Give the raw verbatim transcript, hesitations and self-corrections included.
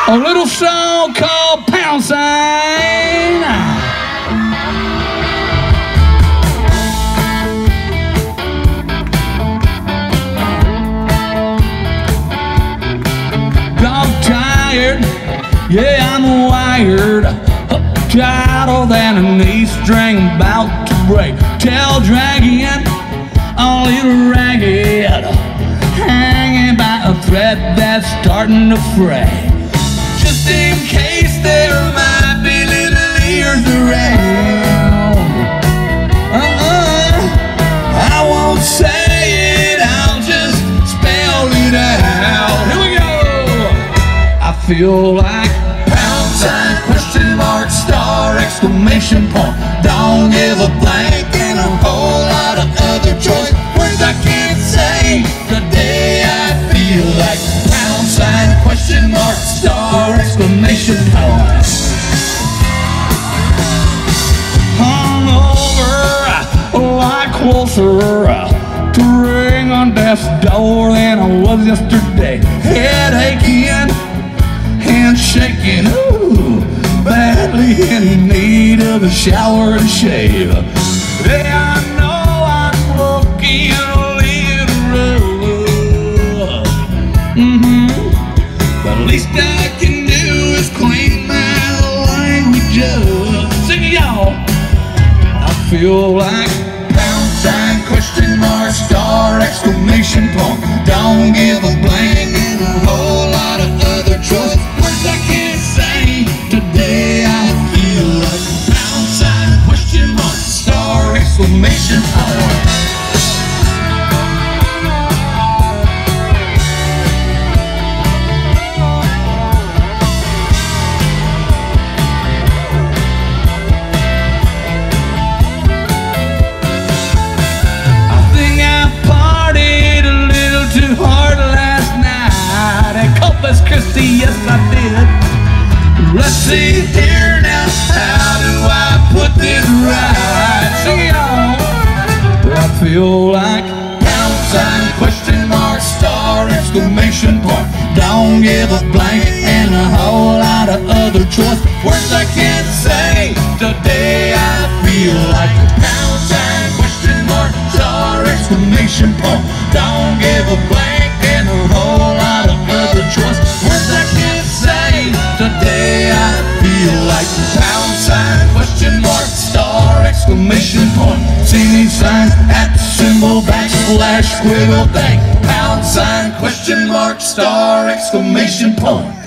A little song called Pound Sign. I'm tired, yeah, I'm wired, tighter than an E string about to break. Tail dragging, a little ragged, hanging by a thread that's starting to fray. Just in case there might be little ears around, uh-uh, I won't say it, I'll just spell it out. Here we go. I feel like pound sign, question mark, star, exclamation point. Don't give a blank and a whole lot of other choice words I can't say. Today I feel like pound sign, question mark, star, exclamation point. Hung over like closer to ring on death's door than I was yesterday. Head aching, hands shaking, ooh, badly in need of a shower and shave. Yeah, I know I'm looking a little rough, mm-hmm, but the least I can do is clean my language up. Sing it, y'all. I feel like pound sign, question mark, star, exclamation point. Don't give a blank and a whole lot of other choice I can't say. Today I feel like pound sign, question mark, star, exclamation point. I think I partied a little too hard last night at Corpus Christi, yes I did. Let's see here now, how do I put this right? Sing it on. I feel like pound sign, question mark, star, exclamation point. Don't give a blank and a whole lot of other choice words I can't say. Today I feel like pound sign, question mark, star, exclamation point. Don't give a blank and a whole lot of other choice words I can't say. Today I feel like pound sign, question mark, star, exclamation point. See these signs at the symbol, backslash, squiggle, thing. Pound sign, question mark, star, exclamation point.